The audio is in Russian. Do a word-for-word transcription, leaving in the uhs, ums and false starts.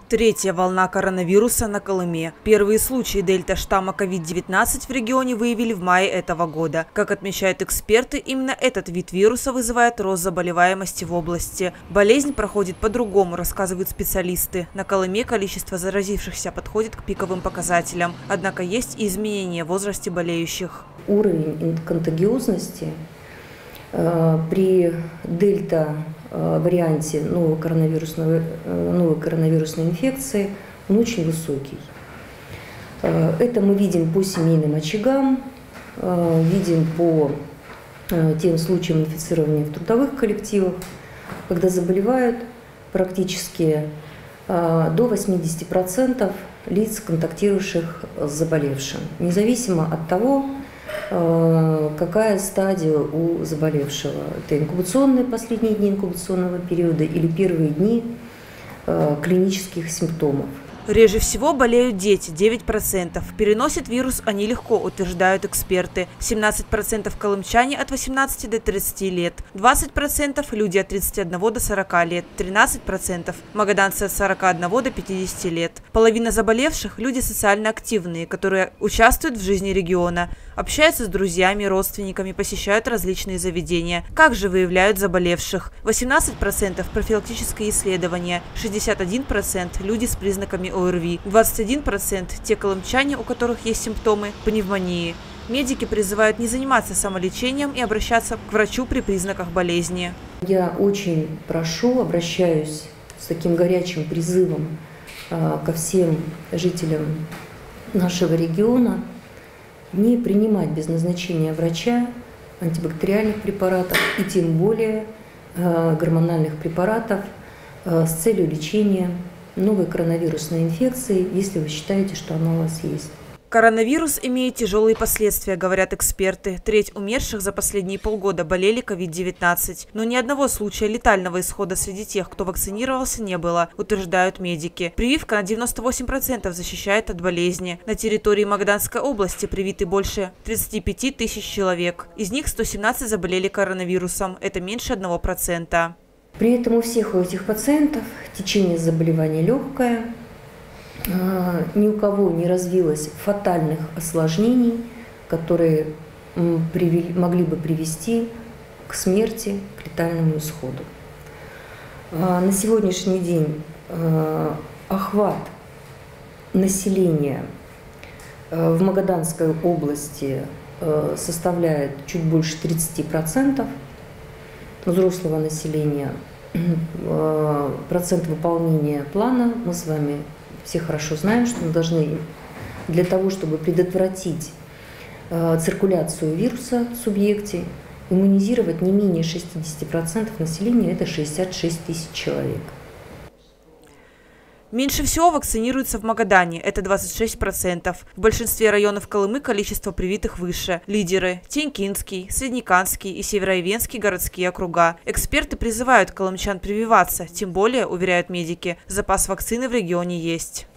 Третья волна коронавируса на Колыме. Первые случаи дельта-штамма ковид девятнадцать в регионе выявили в мае этого года. Как отмечают эксперты, именно этот вид вируса вызывает рост заболеваемости в области. Болезнь проходит по-другому, рассказывают специалисты. На Колыме количество заразившихся подходит к пиковым показателям. Однако есть и изменения в возрасте болеющих. Уровень контагиозности э, при дельта варианте новой коронавирусной, новой коронавирусной инфекции, он очень высокий. Это мы видим по семейным очагам, видим по тем случаям инфицирования в трудовых коллективах, когда заболевают практически до восьмидесяти процентов лиц, контактировавших с заболевшим, независимо от того, какая стадия у заболевшего. Это инкубационные последние дни инкубационного периода или первые дни клинических симптомов. Реже всего болеют дети – девять процентов. Переносят вирус они легко, утверждают эксперты. семнадцать процентов колымчане от восемнадцати до тридцати лет. двадцать процентов – люди от тридцати одного до сорока лет. тринадцать процентов – магаданцы от сорока одного до пятидесяти лет. Половина заболевших – люди социально активные, которые участвуют в жизни региона. Общаются с друзьями, родственниками, посещают различные заведения. Как же выявляют заболевших? восемнадцать процентов – профилактические исследования. шестьдесят один процент – люди с признаками ОРВИ. двадцать один процент – те колымчане, у которых есть симптомы пневмонии. Медики призывают не заниматься самолечением и обращаться к врачу при признаках болезни. Я очень прошу, обращаюсь с таким горячим призывом э, ко всем жителям нашего региона не принимать без назначения врача антибактериальных препаратов и тем более э, гормональных препаратов э, с целью лечения новой коронавирусной инфекции, если вы считаете, что она у вас есть. Коронавирус имеет тяжелые последствия, говорят эксперты. Треть умерших за последние полгода болели ковид девятнадцать. Но ни одного случая летального исхода среди тех, кто вакцинировался, не было, утверждают медики. Прививка на девяносто восемь процентов защищает от болезни. На территории Магаданской области привиты больше тридцати пяти тысяч человек. Из них сто семнадцать заболели коронавирусом. Это меньше одного процента. При этом у всех у этих пациентов течение заболевания легкое, ни у кого не развилось фатальных осложнений, которые могли бы привести к смерти, к летальному исходу. На сегодняшний день охват населения в Магаданской области составляет чуть больше тридцати процентов. Взрослого населения, процент выполнения плана мы с вами все хорошо знаем, что мы должны для того, чтобы предотвратить циркуляцию вируса в субъекте, иммунизировать не менее шестидесяти процентов населения, это шестьдесят шесть тысяч человек. Меньше всего вакцинируются в Магадане – это двадцать шесть процентов. В большинстве районов Колымы количество привитых выше. Лидеры – Тенькинский, Среднеканский и Североивенский городские округа. Эксперты призывают колымчан прививаться, тем более, уверяют медики, запас вакцины в регионе есть.